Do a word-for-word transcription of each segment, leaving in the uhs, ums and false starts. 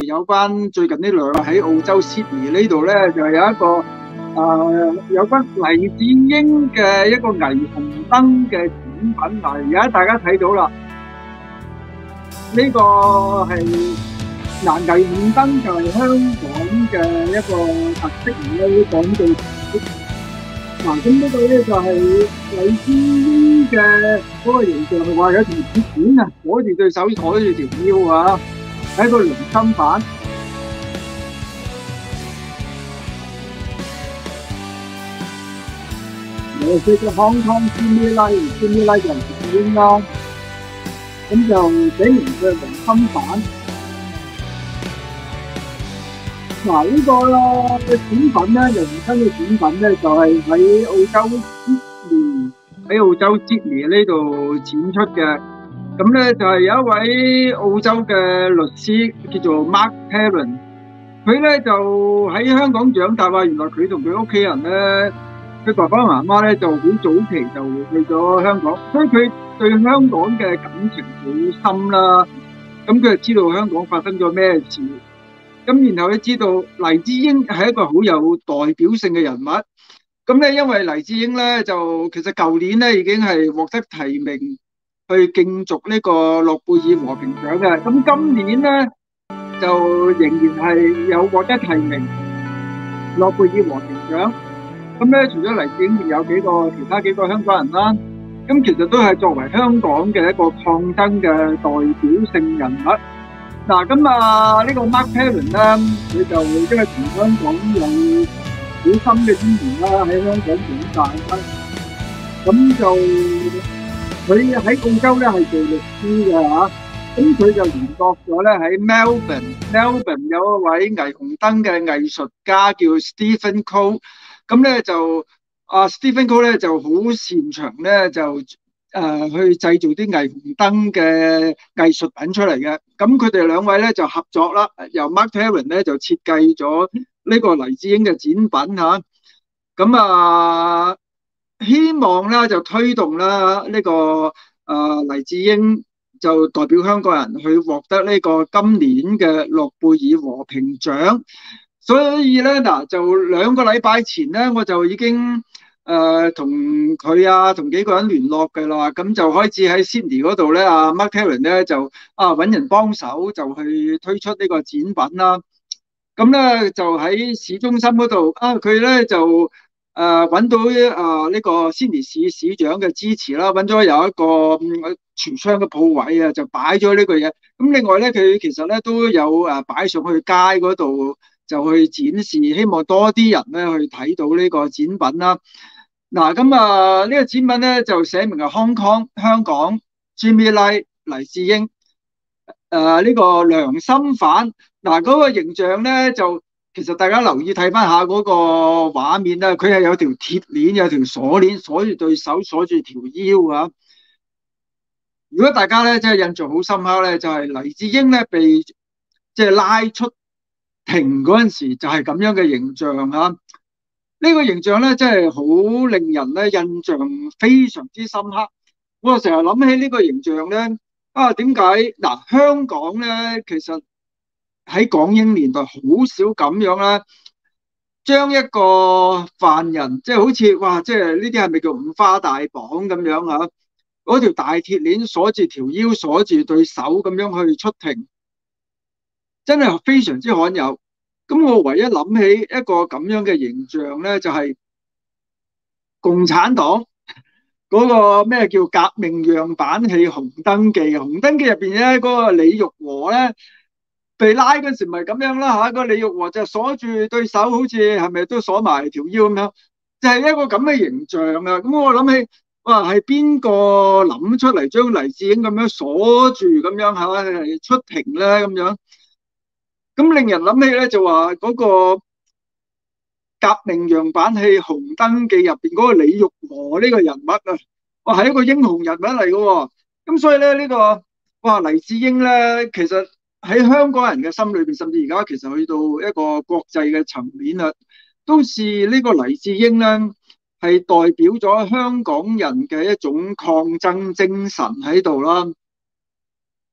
有關最近呢兩日喺澳洲 Sydney 呢度咧，就有一個誒、呃、有關黎智英嘅一個霓虹燈嘅展品。嗱，而家大家睇到啦，呢、這個係嗱霓虹燈就係香港嘅一個特色嚟嘅，講到嗱咁呢個咧就係黎智英嘅嗰個形象，係話有條鐵鏈啊，攞住對手，攞住條腰啊。係個良心版，我識咗 Hong Kong Jimmy Lai，Jimmy Lai 就黎智英啦，咁就寫明佢係良心版。嗱呢個嘅展品咧，人生嘅展品咧，就係喺澳洲 Sydney 喺澳洲 Sydney 呢度展出嘅。咁咧就係有一位澳洲嘅律師叫做 Mark Taran， 佢咧就喺香港長大啊。原來佢同佢屋企人咧，佢爸爸媽媽咧就好早期就去咗香港，所以佢對香港嘅感情好深啦。咁佢就知道香港發生咗咩事，咁然後咧知道黎智英係一個好有代表性嘅人物。咁咧因為黎智英咧就其實舊年咧已經係獲得提名去競逐呢個諾貝爾和平獎嘅，咁今年咧就仍然係有獲得提名諾貝爾和平獎。咁咧除咗黎智英，仲有幾個其他幾個香港人啦。咁其實都係作為香港嘅一個抗爭嘅代表性人物。嗱，咁啊呢個 Mark Taran 咧，佢就因為同香港有好深嘅淵源啦，喺香港長大啦，咁就佢喺澳洲咧係做律師嘅嚇，咁佢就聯絡咗咧喺 Melbourne，Melbourne 有一位霓虹燈嘅藝術家叫 Stephen Cole， 咁咧就啊 Stephen Cole 咧就好擅長咧就誒去製造啲霓虹燈嘅藝術品出嚟嘅，咁佢哋兩位咧就合作啦，由 Mark Taran 咧就設計咗呢個黎智英嘅展品嚇，咁啊〜希望咧就推動啦呢個誒、呃、黎智英就代表香港人去獲得呢個今年嘅諾貝爾和平獎。所以咧嗱，就兩個禮拜前咧我就已經誒同佢啊同幾個人聯絡嘅啦，咁就開始喺 Sydney 嗰度咧，阿 Mark Taran 咧就啊揾人幫手就去推出呢個展品啦。咁咧就喺市中心嗰度啊，佢咧就〜誒揾、呃、到誒呢個 Sydney 市市長嘅支持啦，揾咗有一個櫥窗嘅鋪位啊，就擺咗呢個嘢。咁另外咧，佢其實咧都有誒擺上去街嗰度，就去展示，希望多啲人咧去睇到呢個展品啦。嗱，咁啊呢個展品咧就寫明係 Hong Kong 香港 Jimmy Lai 黎智英誒呢、呃這個良心犯。嗱，嗰個形象咧就。其實大家留意睇翻下嗰個畫面啦，佢係有條鐵鏈，有條鎖鏈鎖住對手，鎖住條腰啊！如果大家咧真係印象好深刻咧，就係、是、黎智英咧被即係、就是、拉出庭嗰陣時，就係咁樣嘅形象啊！呢、這個形象咧真係好令人咧印象非常之深刻。我成日諗起呢個形象咧，啊點解嗱香港咧其實？喺港英年代好少咁樣啦，將一個犯人即係好似哇，即係呢啲係咪叫五花大綁咁樣嚇？嗰條大鐵鏈鎖住條腰，鎖住對手咁樣去出庭，真係非常之罕有。咁我唯一諗起一個咁樣嘅形象咧，就係共產黨嗰個咩叫革命樣板戲《紅燈記》。《紅燈記》入邊咧，嗰個李玉和咧。被拉嗰時咪咁樣啦嚇，個李玉和就鎖住對手，好似係咪都鎖埋條腰咁樣，就係一個咁嘅形象啊！咁我諗起，哇，係邊個諗出嚟將黎智英咁樣鎖住咁樣係咪出庭咧咁樣？咁令人諗起咧就話嗰個革命樣板戲《紅燈記》入邊嗰個李玉和呢個人物啊，哇，係一個英雄人物嚟嘅喎。咁所以咧呢個哇黎智英咧其實〜喺香港人嘅心裏邊，甚至而家其實去到一個國際嘅層面啦，都是呢個黎智英咧，係代表咗香港人嘅一種抗爭精神喺度啦。咁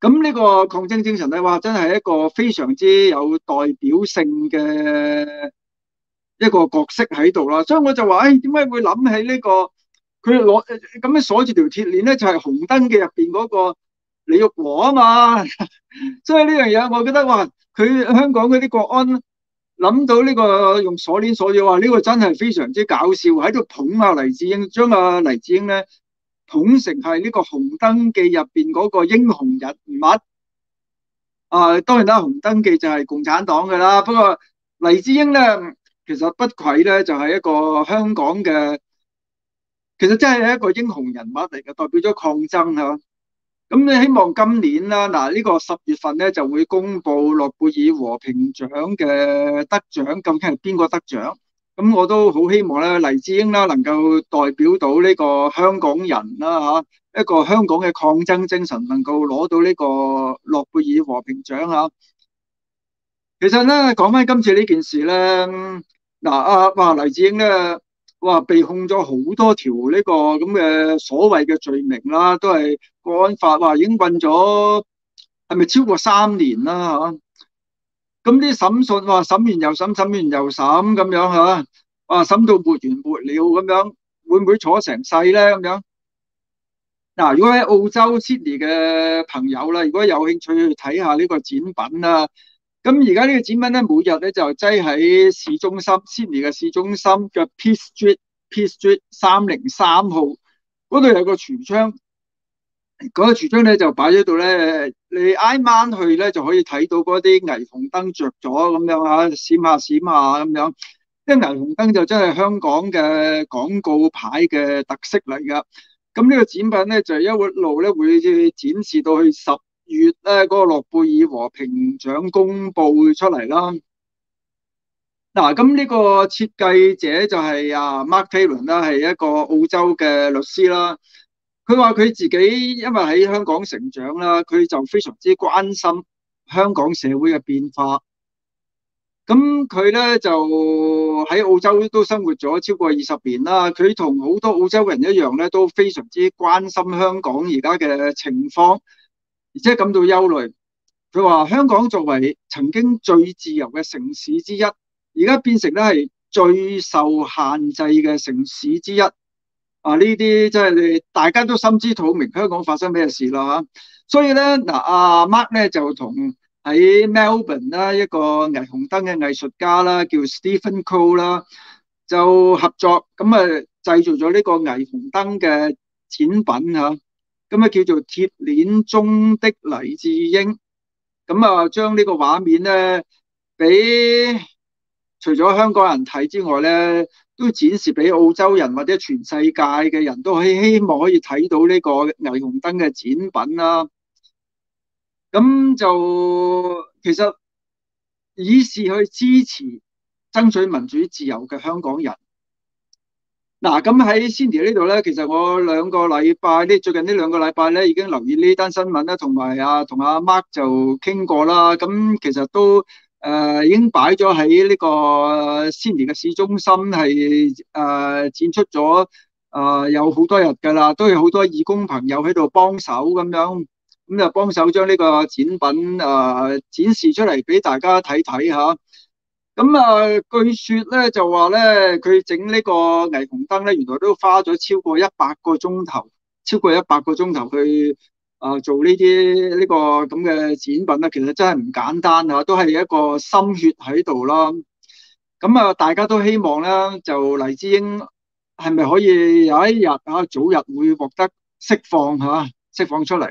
咁呢個抗爭精神咧，哇，真係一個非常之有代表性嘅一個角色喺度啦。所以我就話，誒點解會諗起呢個佢攞咁樣鎖住條鐵鏈咧，就係紅燈記入邊嗰個李玉和啊嘛。所以呢樣嘢，我覺得哇，佢香港嗰啲國安諗到呢個用鎖鏈鎖住，話呢個真係非常之搞笑，喺度捧下黎智英，將阿黎智英咧捧成係呢個紅燈記入邊嗰個英雄人物。啊，當然啦，紅燈記就係共產黨嘅啦。不過黎智英咧，其實不愧咧就係一個香港嘅，其實真係一個英雄人物嚟嘅，代表咗抗爭嚇。咁你希望今年啦，嗱呢個十月份咧就會公布諾貝爾和平獎嘅得獎，究竟係邊個得獎？咁我都好希望咧，黎智英啦能夠代表到呢個香港人啦嚇，一個香港嘅抗爭精神，能夠攞到呢個諾貝爾和平獎嚇。其實咧講翻今次呢件事咧，嗱啊哇黎智英咧。哇！被控咗好多條呢個咁嘅所謂嘅罪名啦，都係國安法話已經困咗，係咪超過三年啦嚇？咁啲審訊話審完又審，審完又審咁樣嚇，哇審到沒完沒了咁樣，會唔會坐成世咧咁樣？嗱，如果喺澳洲 Sydney 嘅朋友啦，如果有興趣去睇下呢個展品啦，咁而家呢個展品咧，每日咧就擠喺市中心 Sydney 嘅市中心嘅 Pitt Street Pitt Street 三零三號嗰度有個櫥窗，嗰、嗰個櫥窗咧就擺喺度咧，你挨晚去咧就可以睇到嗰啲霓虹燈着咗咁樣嚇，閃下閃下咁樣。啲霓虹燈就真係香港嘅廣告牌嘅特色嚟㗎。咁呢個展品咧就一路咧會展示到去十月咧，嗰個諾貝爾和平獎公布出嚟啦。嗱，咁呢個設計者就係啊 Mark Taylor 啦，係一個澳洲嘅律師啦。佢話佢自己因為喺香港成長啦，佢就非常之關心香港社會嘅變化。咁佢咧就喺澳洲都生活咗超過二十年啦。佢同好多澳洲人一樣咧，都非常之關心香港而家嘅情況，而且感到憂慮。佢話香港作為曾經最自由嘅城市之一，而家變成咧係最受限制嘅城市之一。啊，呢啲即係你大家都心知肚明香港發生咩事啦嚇。所以咧嗱，阿 Mark 咧就同喺 Melbourne 啦，一個霓虹燈嘅藝術家啦，叫 Stephen Cole 啦，就合作咁啊，製造咗呢個霓虹燈嘅展品嚇，咁啊叫做鐵鏈中的黎智英，咁啊將呢個畫面咧，俾除咗香港人睇之外咧，都展示俾澳洲人或者全世界嘅人都希希望可以睇到呢個霓虹燈嘅展品啦。咁就其實以示去支持爭取民主自由嘅香港人。嗱，咁喺 Cindy 呢度咧，其實我兩個禮拜呢，最近呢兩個禮拜咧已經留意呢單新聞啦，同埋啊同阿 Mark 就傾過啦。咁其實都誒、呃、已經擺咗喺呢個 Cindy 嘅市中心，係誒、呃、展出咗誒、呃、有好多日㗎啦，都有好多義工朋友喺度幫手咁樣。咁就幫手將呢個展品誒、呃、展示出嚟俾大家睇睇下。咁啊，據說咧就話咧，佢整呢個霓虹燈咧，原來都花咗超過一百個鐘頭，超過一百個鐘頭去啊、呃、做呢啲呢個咁嘅展品啦。其實真係唔簡單啊，都係一個心血喺度啦。咁啊，大家都希望咧，就黎智英係咪可以有一日啊，早日會獲得釋放嚇，釋放出嚟。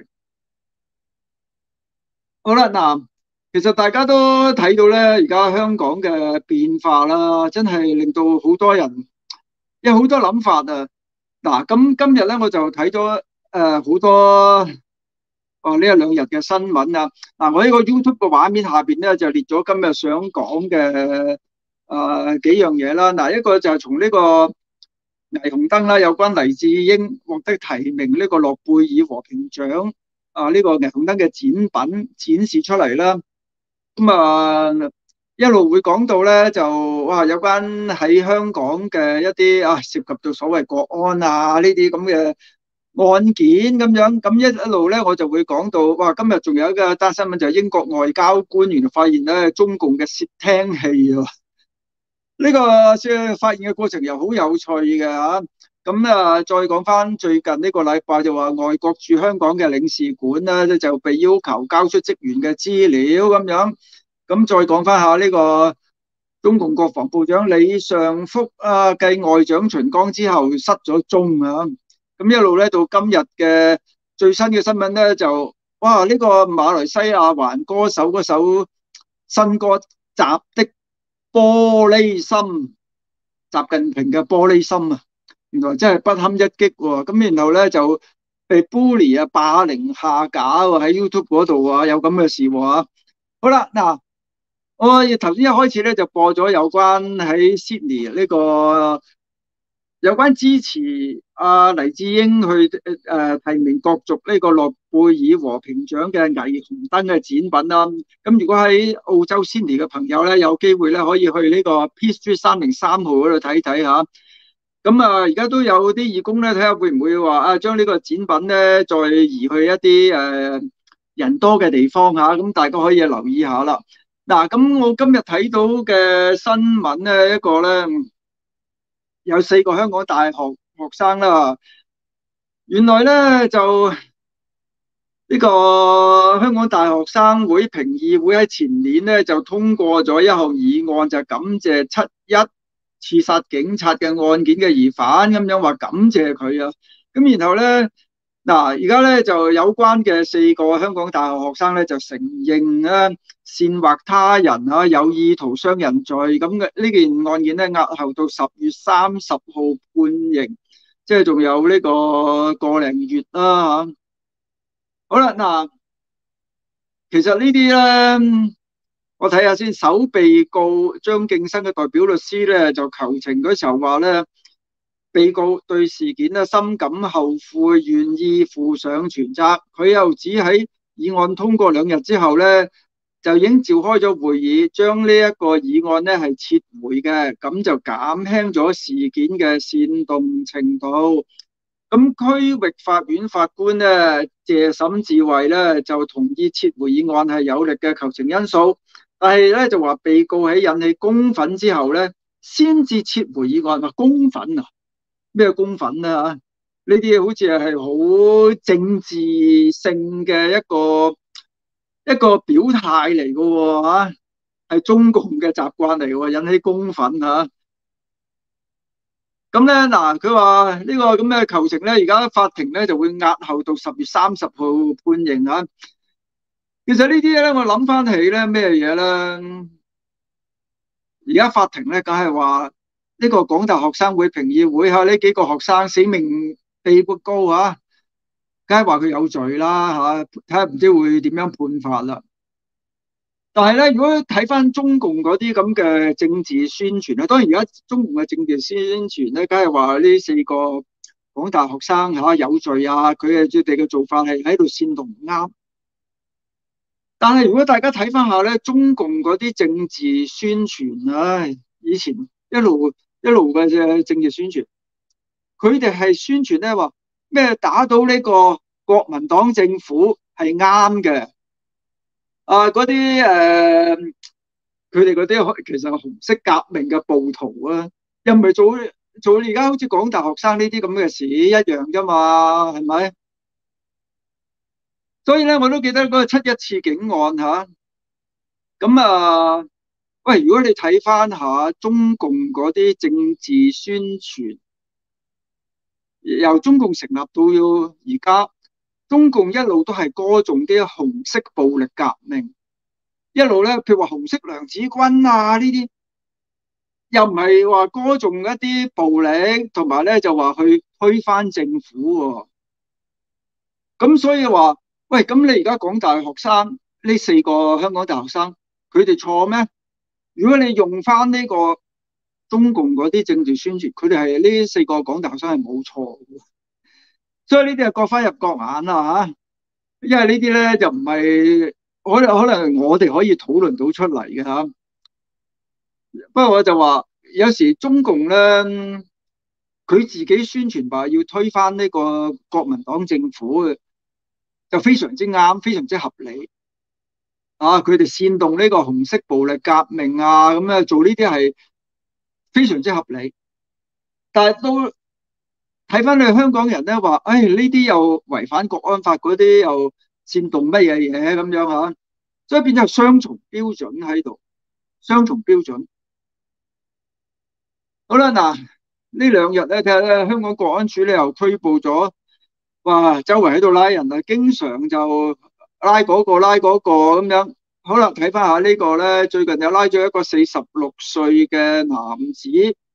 好啦，嗱，其實大家都睇到咧，而家香港嘅變化啦，真係令到好多人有好多諗法啊。嗱，咁今日咧我就睇咗誒好多哦呢一兩日嘅新聞啊。嗱，我呢個 YouTube 嘅畫面下邊咧就列咗今日想講嘅誒幾樣嘢啦。嗱，一個就係從呢個霓虹燈啦，有關黎智英獲得提名呢個諾貝爾和平獎。啊！呢個霓虹燈嘅展品展示出嚟啦，咁啊一路會講到咧，就哇有關喺香港嘅一啲啊涉及到所謂國安啊呢啲咁嘅案件咁樣，咁一一路咧我就會講到，哇！今日仲有一個單新聞就係英國外交官員發現咧中共嘅竊聽器喎。呢個即係發現嘅過程又好有趣嘅嚇。咁啊，再講翻最近呢個禮拜就話外國駐香港嘅領事館咧就被要求交出職員嘅資料咁樣。咁再講翻下呢個中共國防部長李尚福啊，繼外長秦剛之後失咗蹤啊。咁一路咧到今日嘅最新嘅新聞咧就，哇！呢個馬來西亞環歌手嗰首新歌《習的玻璃心》，習近平嘅玻璃心啊，原來真係不堪一擊喎。咁然後咧就被 bully 啊，霸凌下架喎，喺 YouTube 嗰度啊，有咁嘅事喎。好啦，嗱，我頭先一開始咧就播咗有關喺 Sydney 呢個有關支持阿黎智英去誒提名角逐呢個諾貝爾和平獎嘅霓虹燈嘅展品啦。咁如果喺澳洲 Sydney 嘅朋友咧，有機會咧可以去呢個 Pitt Street 三零三號嗰度睇睇下。咁啊，而家都有啲義工咧，睇下會唔會話啊，將呢個展品咧再移去一啲誒人多嘅地方嚇。咁大家可以留意下啦。嗱，咁我今日睇到嘅新聞咧，一個咧。有四個香港大學學生啦，原來咧就呢個香港大學生會評議會喺前年咧就通過咗一項議案，就感謝七一刺殺警察嘅案件嘅疑犯，咁樣話感謝佢啊。咁然後咧嗱，而家咧就有關嘅四個香港大學學生咧就承認咧煽惑他人啊，有意圖傷人罪，咁嘅呢件案件咧押後到十月三十號判刑，即係仲有呢個個零月啦嚇。好啦，嗱，其實呢啲咧，我睇下先。首被告張敬生嘅代表律師咧就求情嗰時候話咧，被告對事件咧深感後悔，願意負上全責。佢又指喺議案通過兩日之後咧，就已經召開咗會議，將呢一個議案咧係撤回嘅，咁就減輕咗事件嘅煽動程度。咁區域法院法官咧謝沈智慧咧就同意撤回議案係有力嘅求情因素，但係咧就話被告喺引起公憤之後咧，先至撤回議案。話公憤啊？咩公憤咧？嚇，呢啲好似係好政治性嘅一個一個表態嚟嘅喎嚇，係中共嘅習慣嚟喎，引起公憤嚇。咁咧嗱，佢話呢個咁嘅求情咧，而家法庭咧就會押後到十月三十號判刑嚇。其實呢啲咧，我諗翻起咧咩嘢咧？而家法庭咧，梗係話呢個港大學生會評議會嚇呢幾個學生死命被告嚇，梗係話佢有罪啦嚇，睇下唔知會點樣判法啦。但係咧，如果睇翻中共嗰啲咁嘅政治宣傳咧，當然而家中共嘅政治宣傳咧，梗係話呢四個港大學生嚇有罪啊，佢哋嘅做法係喺度煽動唔啱。但係如果大家睇翻下咧，中共嗰啲政治宣傳啊，以前一路一路嘅政治宣傳，佢哋係宣傳咧話咩打倒呢個國民黨政府係啱嘅。啊！嗰啲誒，佢哋嗰啲其實係紅色革命嘅暴徒啊，又唔係做做而家好似港大學生呢啲咁嘅事一樣啫嘛，係咪？所以咧，我都記得嗰個七一刺警案嚇。咁啊，喂，如果你睇翻下中共嗰啲政治宣傳，由中共成立到而家，中共一路都係歌頌啲紅色暴力革命。一路咧，譬如話紅色娘子軍啊呢啲，又唔係話歌頌一啲暴力，同埋咧就話去推翻政府喎。咁所以話，喂，咁你而家港大學生呢四個香港大學生，佢哋錯咩？如果你用翻呢個中共嗰啲政治宣傳，佢哋係呢四個港大學生係冇錯嘅。所以呢啲係各花入各眼啦嚇，因為呢啲咧就唔係。可能可能我哋可以討論到出嚟嘅嚇，不過我就話有時中共咧佢自己宣傳話要推翻呢個國民黨政府嘅，就非常之啱，非常之合理。啊，佢哋煽動呢個紅色暴力革命啊，咁樣做呢啲係非常之合理。但係都睇翻你香港人咧話，唉，呢啲又違反國安法，嗰啲又煽動乜嘢嘢咁樣嚇，所以變咗雙重標準喺度，雙重標準。好啦，嗱，呢兩日咧睇下咧，香港國安處咧又拘捕咗，哇，周圍喺度拉人啊，經常就拉嗰個拉嗰個咁樣。好啦，睇翻下呢個咧，最近又拉咗一個四十六歲嘅男子，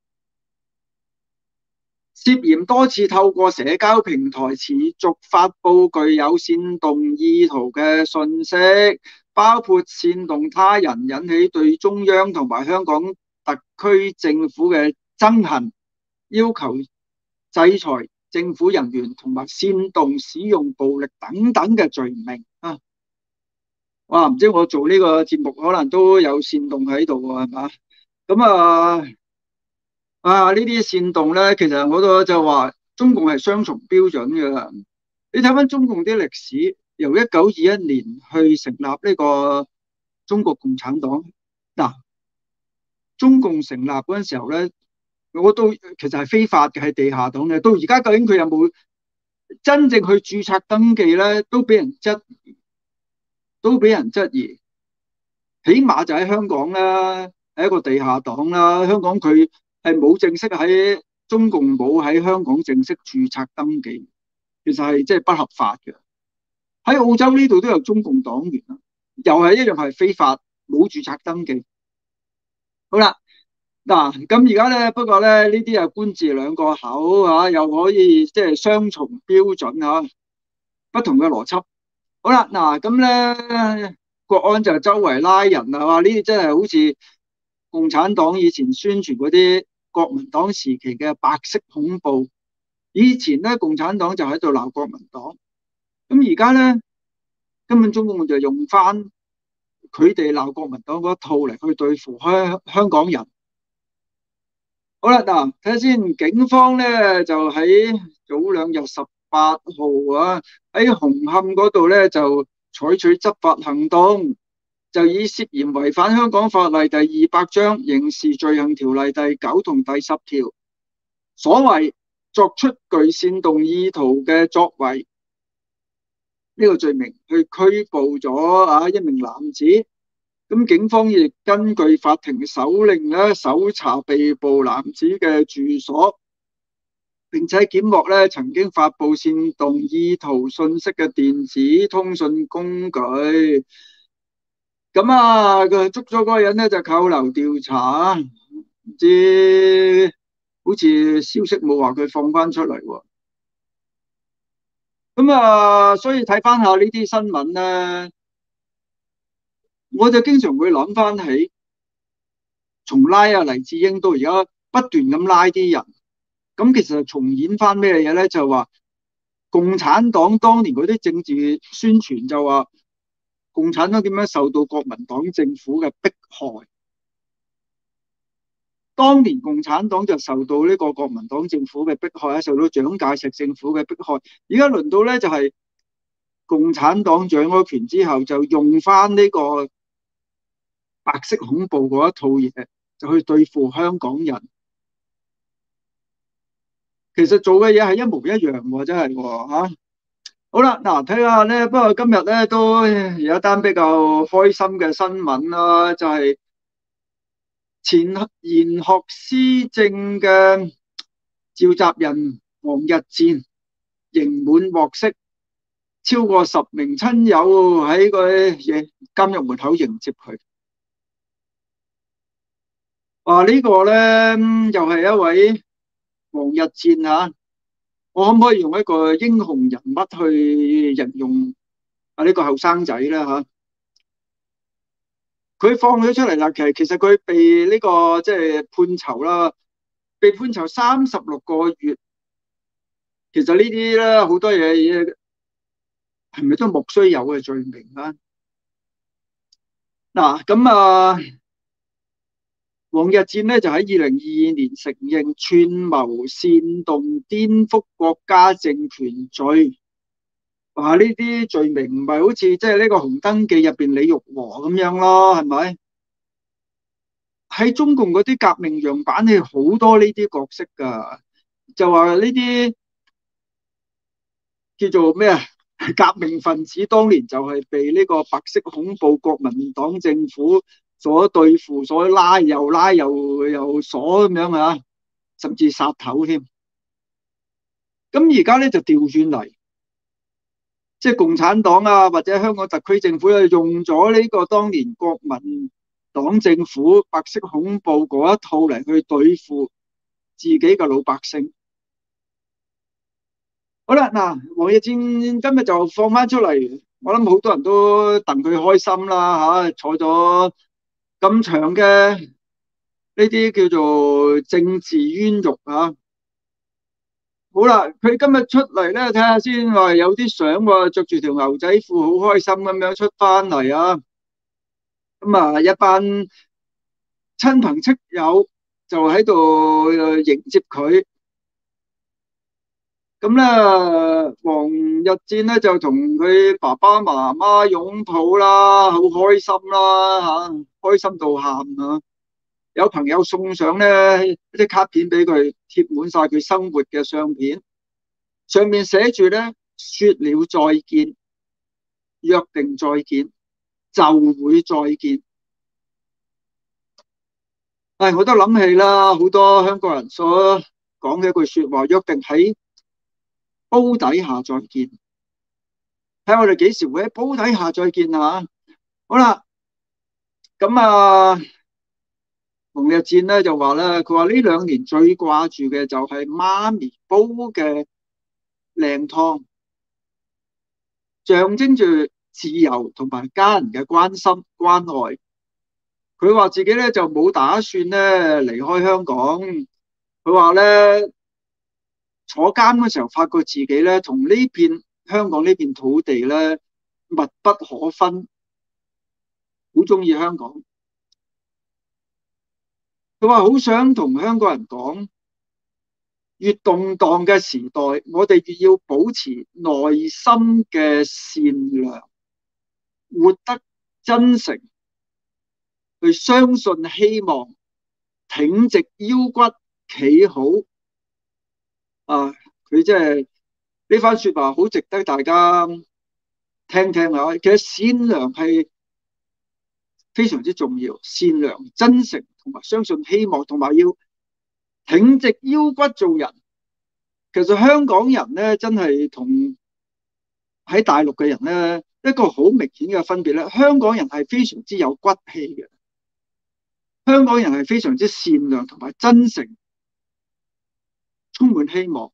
涉嫌多次透過社交平台持續發布具有煽動意圖嘅信息，包括煽動他人引起對中央同埋香港特區政府嘅憎恨，要求制裁政府人員同埋煽動使用暴力等等嘅罪名啊！哇，唔知我做呢個節目可能都有煽動喺度喎，係嘛？咁啊啊！呢啲煽動咧，其實我都就話中共係雙重標準嘅。你睇翻中共啲歷史，由一九二一年去成立呢個中國共產黨。嗱，中共成立嗰陣時候咧，我都其實係非法嘅，係地下黨嘅。到而家究竟佢有冇真正去註冊登記咧，都俾人質疑，都俾人質疑。起碼就喺香港啦，係一個地下黨啦。香港佢係冇正式喺中共冇喺香港正式註冊登記，其實係即係不合法嘅。喺澳洲呢度都有中共黨員啊，又係一樣係非法，冇註冊登記。好啦，嗱咁而家咧，不過咧呢啲係官字兩個口啊，又可以即係雙重標準啊，不同嘅邏輯。好啦，嗱咁咧。國安就周圍拉人啊！哇，呢啲真係好似共產黨以前宣傳嗰啲國民黨時期嘅白色恐怖。以前咧，共產黨就喺度鬧國民黨，咁而家咧，根本中共就用翻佢哋鬧國民黨嗰一套嚟去對付香香港人。好啦，嗱睇下先，警方咧就喺早兩日十八號啊，喺紅磡嗰度咧就採取執法行動，就以涉嫌違反香港法例第二百章刑事罪行條例第九同第十條，所謂作出具煽動意圖嘅作為呢個罪名去拘捕咗啊一名男子。咁警方亦根據法庭手令咧，搜查被捕男子嘅住所，並且檢獲咧曾經發布煽動意圖信息嘅電子通訊工具。咁啊，佢捉咗嗰個人咧就扣留調查，唔知好似消息冇話佢放翻出嚟喎。咁啊，所以睇翻下呢啲新聞咧，我就經常會諗翻起，從拉啊黎智英到而家不斷咁拉啲人，咁其實重演翻咩嘢咧？就話共產黨當年嗰啲政治宣傳就話共產黨點樣受到國民黨政府嘅迫害，當年共產黨就受到呢個國民黨政府嘅迫害，受到蔣介石政府嘅迫害。而家輪到咧就係共產黨掌咗權之後，就用翻呢個白色恐怖嗰一套嘢，就去對付香港人。其實做嘅嘢係一模一樣喎，真係喎嚇。好啦，嗱睇下咧，不過今日咧都有一單比較開心嘅新聞啦，就係前賢學思政嘅召集人王逸戰刑滿獲釋，超過十名親友喺個監獄門口迎接佢。話呢個咧又係一位王逸戰嚇，我可唔可以用一個英雄人物去形容啊呢個後生仔咧嚇？佢放咗出嚟啦，其實其實佢被呢個即係判囚啦，被判囚三十六個月。其實呢啲咧好多嘢係咪都莫須有嘅罪名啊？嗱咁啊〜 王逸戰咧就喺二零二二年承認串謀煽動顛覆國家政權罪。話呢啲罪名唔係好似即係呢個《紅燈記》入邊李玉和咁樣咯，係咪？喺中共嗰啲革命樣板戲好多呢啲角色噶，就話呢啲叫做咩啊？革命分子當年就係被呢個白色恐怖國民黨政府所對付，所拉又拉又又鎖咁樣啊，甚至殺頭添。咁而家咧就調轉嚟，即係共產黨啊，或者香港特區政府咧，用咗呢個當年國民黨政府白色恐怖嗰一套嚟去對付自己嘅老百姓。好啦，嗱，王逸戰今日就放翻出嚟，我諗好多人都戥佢開心啦嚇、啊，坐咗咁長嘅呢啲叫做政治冤獄啊！好啦，佢今日出嚟咧，睇下先，話有啲相喎，着住條牛仔褲，好開心咁樣出翻嚟啊！咁啊，一班親朋戚友就喺度迎接佢。咁咧，王逸戰咧就同佢爸爸媽媽擁抱啦，好開心啦嚇，開心到喊啊！有朋友送上咧啲卡片俾佢，貼滿晒佢生活嘅相片，上面寫住咧説了再見，約定再見，就會再見。唉，我都諗起啦，好多香港人所講嘅一句説話，約定喺煲底下再見。睇下我哋幾時會喺煲底下再見啊！好啦，咁啊，王逸戰咧就話咧，佢話呢兩年最掛住嘅就係媽咪煲嘅靚湯，象徵住自由同埋家人嘅關心關愛。佢話自己咧就冇打算咧離開香港。佢話咧坐監嗰時候，發覺自己咧同呢片香港呢片土地咧密不可分，好中意香港。佢話好想同香港人講，越動盪嘅時代，我哋越要保持內心嘅善良，活得真誠，去相信希望，挺直腰骨企好。啊，佢即係呢番說話好值得大家聽聽下。其實善良係非常之重要，善良、真誠同埋相信希望，同埋要挺直腰骨做人。其實香港人咧，真係同喺大陸嘅人咧，一個好明顯嘅分別咧。香港人係非常之有骨氣嘅，香港人係非常之善良同埋真誠，充滿希望。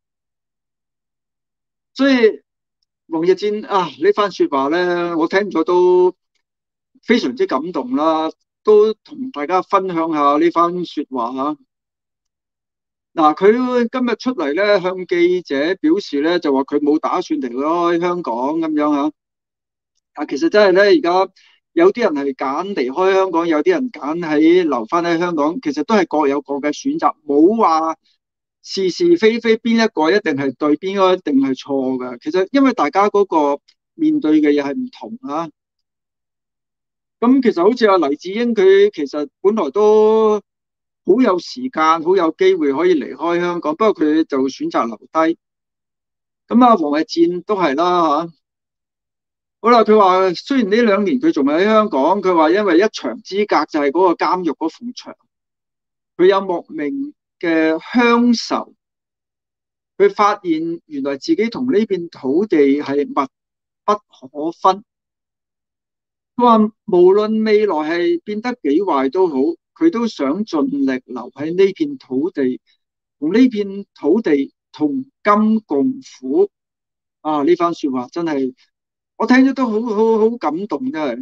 所以王逸戰啊，呢番說話咧，我聽咗都非常之感動啦，都同大家分享下呢番說話吓。嗱，佢今日出嚟咧，向記者表示咧，就話佢冇打算離開香港咁樣吓。啊，其實真係咧，而家有啲人係揀離開香港，有啲人揀喺留翻喺香港，其實都係各有各嘅選擇，冇話是是非非邊一個一定係對，邊個一定係錯嘅。其實因為大家嗰個面對嘅嘢係唔同啊。咁其實好似阿黎智英，佢其實本來都好有時間，好有機會可以離開香港，不過佢就選擇留低。咁啊，王逸戰都係啦吓。好啦，佢話雖然呢兩年佢仲喺香港，佢話因為一牆之隔就係嗰個監獄嗰埲牆，佢有莫名嘅鄉愁。佢發現原來自己同呢片土地係密不可分。佢話無論未來係變得幾壞都好，佢都想盡力留喺呢片土地，同呢片土地同甘共苦。啊！呢番說話真係我聽咗都好好好感動，真係。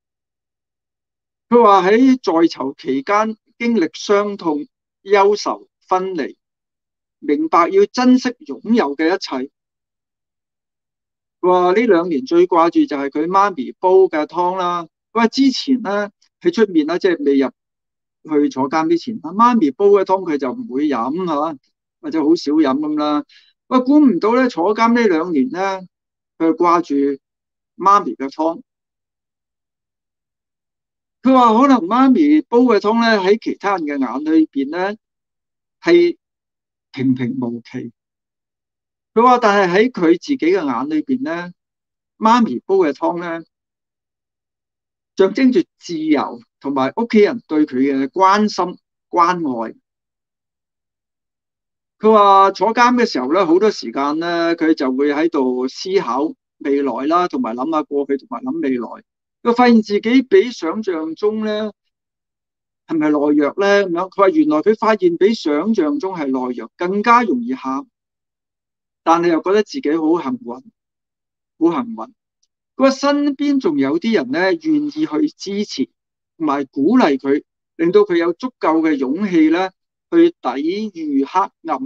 佢話喺在囚期間經歷傷痛、憂愁、分離，明白要珍惜擁有嘅一切。佢話呢兩年最掛住就係佢媽咪煲嘅湯啦。佢話之前咧喺出面啦，即係未入去坐監之前，阿媽咪煲嘅湯佢就唔會飲嚇，或者好少飲咁啦。喂，估唔到咧，坐監呢兩年咧，佢掛住媽咪嘅湯。佢話可能媽咪煲嘅湯咧，喺其他人嘅眼裏邊咧係平平無奇。佢話但係喺佢自己嘅眼裏邊咧，媽咪煲嘅湯咧，象徵住自由同埋屋企人對佢嘅關心關愛。佢話坐監嘅時候咧，好多時間咧，佢就會喺度思考未來啦，同埋諗下過去，同埋諗未來。佢發現自己比想象中咧係咪懦弱咧咁樣？佢話原來佢發現比想象中係懦弱，更加容易喊，但係又覺得自己好幸運，好幸運。佢話身邊仲有啲人咧願意去支持同埋鼓勵佢，令到佢有足夠嘅勇氣咧去抵禦黑暗。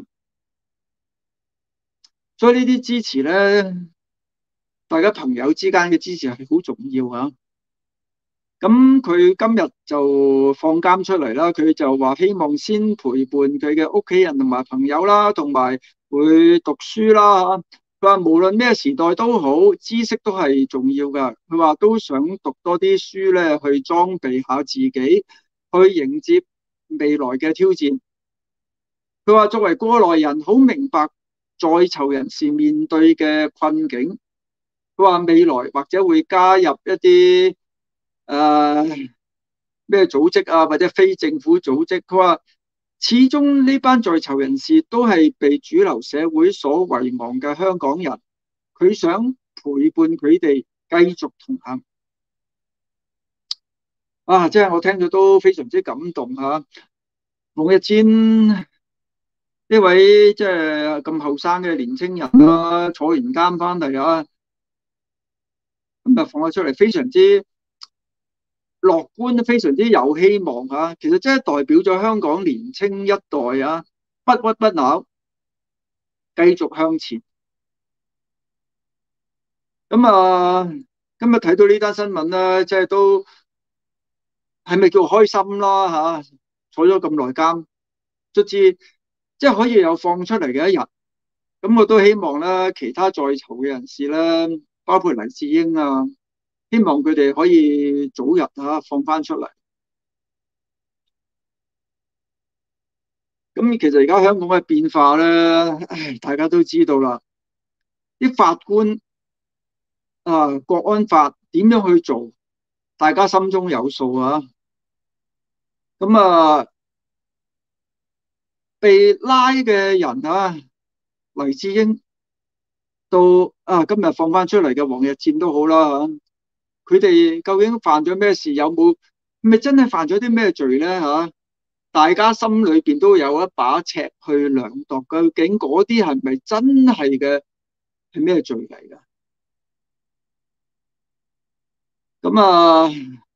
所以呢啲支持咧，大家朋友之間嘅支持係好重要啊！咁佢今日就放監出嚟啦，佢就話希望先陪伴佢嘅屋企人同埋朋友啦，同埋會讀書啦。佢話無論咩時代都好，知識都係重要噶。佢話都想讀多啲書咧，去裝備下自己，去迎接未來嘅挑戰。佢話作為過來人，好明白在囚人士面對嘅困境。佢話未來或者會加入一啲誒咩組織啊，或者非政府組織。佢話始終呢班在囚人士都係被主流社會所遺忘嘅香港人，佢想陪伴佢哋繼續同行。啊，即係我聽咗都非常之感動吓。王逸戰呢位即係咁後生嘅年青人啦，坐完監翻嚟啊，咁就放咗出嚟，非常之樂觀，非常之有希望吓。其實真係代表咗香港年青一代啊，不屈不撓，繼續向前。咁啊，今日睇到呢單新聞咧，即係都係咪叫開心啦吓？坐咗咁耐監，卒之即係可以有放出嚟嘅一日。咁我都希望咧，其他在囚嘅人士咧，包括黎智英啊，希望佢哋可以早日吓放翻出嚟。咁其實而家香港嘅變化咧，唉，大家都知道啦。啲法官啊，國安法點樣去做，大家心中有數啊。咁啊，被拉嘅人啊，黎智英到啊今日放翻出嚟嘅王逸戰都好啦吓，佢哋究竟犯咗咩事？有冇咪真係犯咗啲咩罪咧吓？大家心裏邊都有一把尺去量度，究竟嗰啲係咪真係嘅係咩罪嚟噶？咁啊，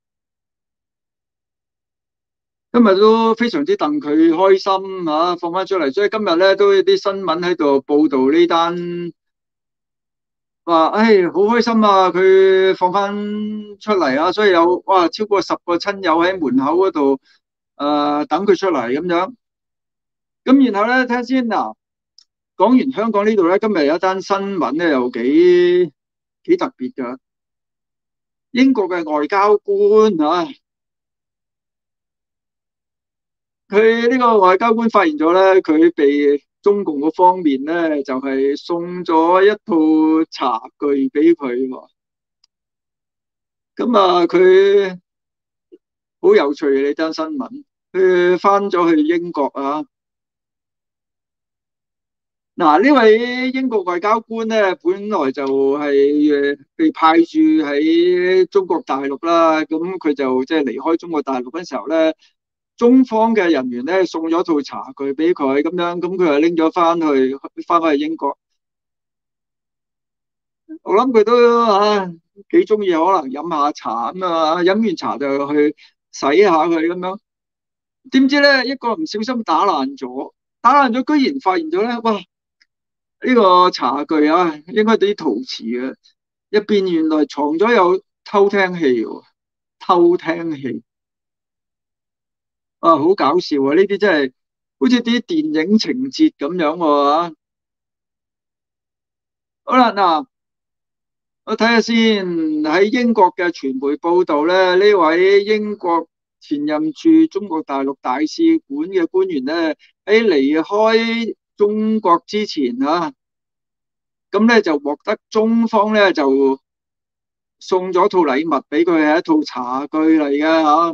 今日都非常之戥佢開心吓，放翻出嚟，所以今日咧都有啲新聞喺度報道呢單。話唉，好開心啊！佢放翻出嚟啊，所以有哇超過十個親友喺門口嗰度誒等佢出嚟咁樣。咁然後咧，聽先嗱，講完香港呢度咧，今日有一單新聞咧，又幾幾特別噶。英國嘅外交官啊，佢呢個外交官發現咗咧，佢被中共嗰方面咧就係送咗一套茶具俾佢喎。咁啊，佢好有趣嘅呢單新聞。佢翻咗去英國啊。嗱，呢位英國外交官咧，本來就係誒被派駐喺中國大陸啦。咁佢就即係離開中國大陸嗰陣時候咧，中方嘅人員咧送咗套茶具俾佢，咁樣咁佢就拎咗翻去，翻返去英國。我諗佢都啊幾中意，可能飲下茶咁啊，飲完茶就去洗下佢咁樣。點知咧一個唔小心打爛咗，打爛咗居然發現咗咧，哇！呢個茶具啊，應該啲陶瓷嘅，入邊原來藏咗有偷聽器喎，偷聽器。 啊，好搞笑啊！呢啲真係好似啲電影情節咁樣喎。好啦，嗱，我睇下先。喺英國嘅傳媒報道咧，呢位英國前任駐中國大陸大使館嘅官員咧，喺離開中國之前啊，咁咧就獲得中方咧就送咗套禮物俾佢，係一套茶具嚟嘅嚇，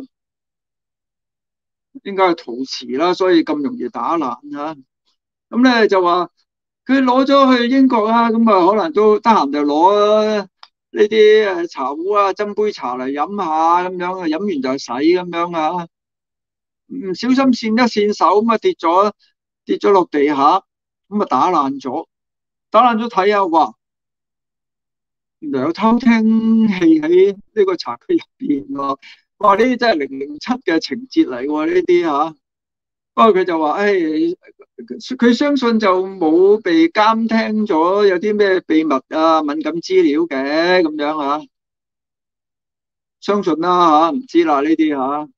應該係陶瓷啦，所以咁容易打爛嚇。咁咧就話佢攞咗去英國啊，咁啊可能都得閒就攞呢啲誒茶壺啊，斟杯茶嚟飲下咁樣啊，飲完就洗咁樣啊，唔小心跣一跣手咁啊跌咗跌咗落地下，咁啊打爛咗，打爛咗睇下，哇！原來有偷聽器喺呢個茶具入邊喎，哇！呢啲真係零零七嘅情節嚟喎，呢啲嚇。不過佢就話，誒，佢相信就冇被監聽咗，有啲咩秘密啊、敏感資料嘅咁樣嚇，相信啦嚇，唔知啦呢啲嚇。